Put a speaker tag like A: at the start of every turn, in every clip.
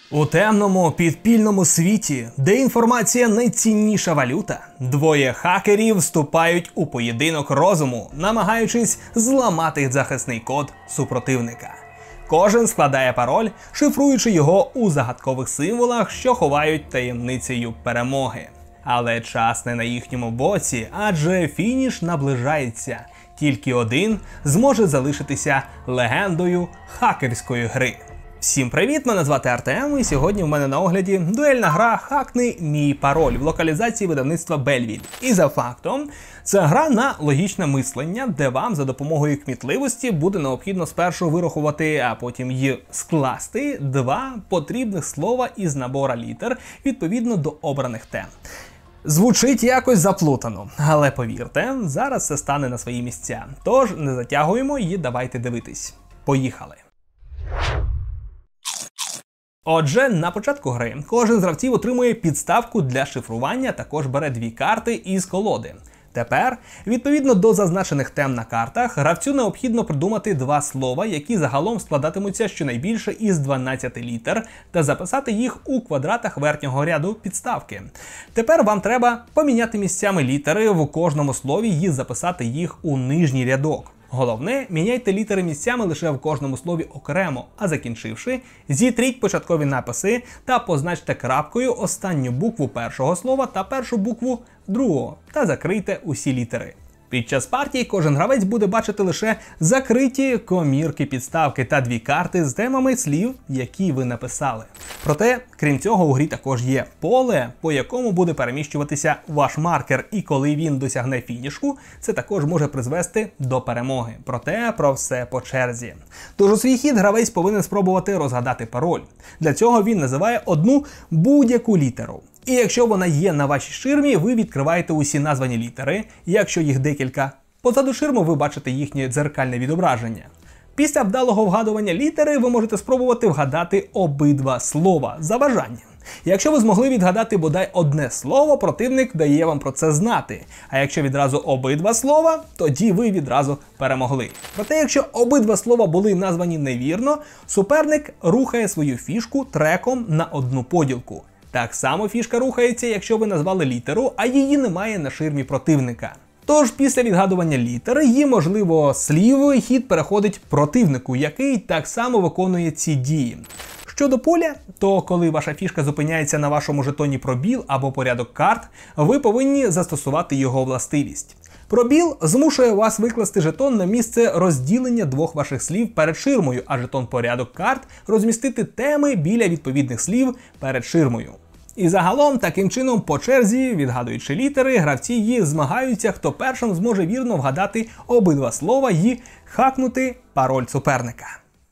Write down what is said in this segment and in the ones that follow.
A: У темному підпільному світі, де інформація найцінніша валюта, двоє хакерів вступають у поєдинок розуму, намагаючись зламати захисний код супротивника. Кожен складає пароль, шифруючи його у загадкових символах, що ховають таємницею перемоги. Але час не на їхньому боці, адже фініш наближається. Тільки один зможе залишитися легендою хакерської гри. Всім привіт, мене звати Артем, і сьогодні в мене на огляді дуельна гра «Хакни мій пароль» в локалізації видавництва Belleville. І за фактом, це гра на логічне мислення, де вам за допомогою кмітливості буде необхідно спершу вирахувати, а потім й скласти два потрібних слова із набора літер відповідно до обраних тем. Звучить якось заплутано, але повірте, зараз все стане на свої місця. Тож не затягуємо і давайте дивитись. Поїхали! Отже, на початку гри кожен з гравців отримує підставку для шифрування, також бере дві карти із колоди. Тепер, відповідно до зазначених тем на картах, гравцю необхідно придумати два слова, які загалом складатимуться щонайбільше із 12 літер, та записати їх у квадратах верхнього ряду підставки. Тепер вам треба поміняти місцями літери в кожному слові і записати їх у нижній рядок. Головне, міняйте літери місцями лише в кожному слові окремо, а закінчивши, зітріть початкові написи та позначте крапкою останню букву першого слова та першу букву другого, та закрийте усі літери. Під час партії кожен гравець буде бачити лише закриті комірки підставки та дві карти з темами слів, які ви написали. Проте, крім цього, у грі також є поле, по якому буде переміщуватися ваш маркер, і коли він досягне фінішу, це також може призвести до перемоги. Проте, про все по черзі. Тож у свій хід гравець повинен спробувати розгадати пароль. Для цього він називає одну будь-яку літеру. І якщо вона є на вашій ширмі, ви відкриваєте усі названі літери. Якщо їх декілька, позаду ширми ви бачите їхнє дзеркальне відображення. Після вдалого вгадування літери ви можете спробувати вгадати обидва слова за бажанням. Якщо ви змогли відгадати бодай одне слово, противник дає вам про це знати. А якщо відразу обидва слова, тоді ви відразу перемогли. Проте, якщо обидва слова були названі невірно, суперник рухає свою фішку треком на одну поділку. Так само фішка рухається, якщо ви назвали літеру, а її немає на ширмі противника. Тож після відгадування літери і, можливо, слів, хід переходить противнику, який так само виконує ці дії. Щодо поля, то коли ваша фішка зупиняється на вашому жетоні пробіл або порядок карт, ви повинні застосувати його властивість. Пробіл змушує вас викласти жетон на місце розділення двох ваших слів перед ширмою, а жетон порядок карт розмістити теми біля відповідних слів перед ширмою. І загалом, таким чином, по черзі, відгадуючи літери, гравці її змагаються, хто першим зможе вірно вгадати обидва слова і хакнути пароль суперника.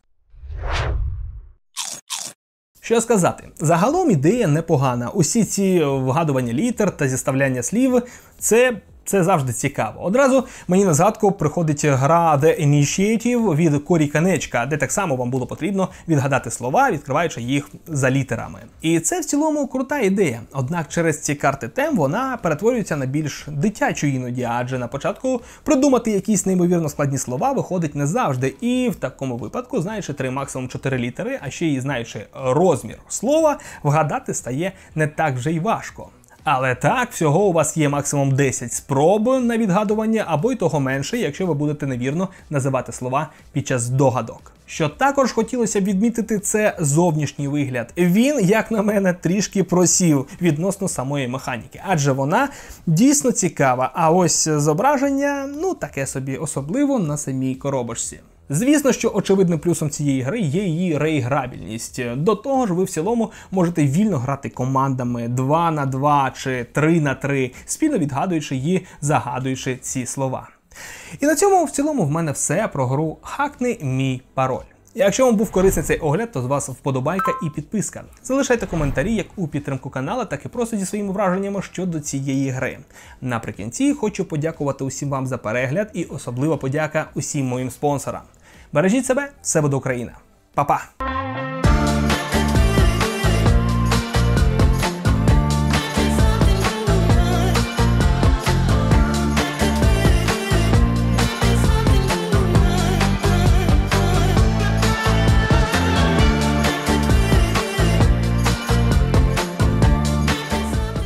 A: Що сказати? Загалом ідея непогана. Усі ці вгадування літер та зіставляння слів – це завжди цікаво. Одразу мені на згадку приходить гра The Initiative від Корі Канечка, де так само вам було потрібно відгадати слова, відкриваючи їх за літерами. І це в цілому крута ідея. Однак через ці карти тем вона перетворюється на більш дитячу іноді, адже на початку придумати якісь неймовірно складні слова виходить не завжди. І в такому випадку, знаючи 3, максимум 4 літери, а ще й знаючи розмір слова, вгадати стає не так вже й важко. Але так, всього у вас є максимум 10 спроб на відгадування, або й того менше, якщо ви будете невірно називати слова під час догадок. Що також хотілося б відмітити, це зовнішній вигляд. Він, як на мене, трішки просів відносно самої механіки, адже вона дійсно цікава, а ось зображення, таке собі, особливо на самій коробочці. Звісно, що очевидним плюсом цієї гри є її реіграбільність. До того ж, ви в цілому можете вільно грати командами 2 на 2 чи 3 на 3, спільно відгадуючи і загадуючи ці слова. І на цьому в цілому в мене все про гру «Хакни мій пароль». Якщо вам був корисний цей огляд, то з вас вподобайка і підписка. Залишайте коментарі як у підтримку каналу, так і просто зі своїми враженнями щодо цієї гри. Наприкінці хочу подякувати усім вам за перегляд і особлива подяка усім моїм спонсорам. Бережіть себе, все буде Україна. Па-па!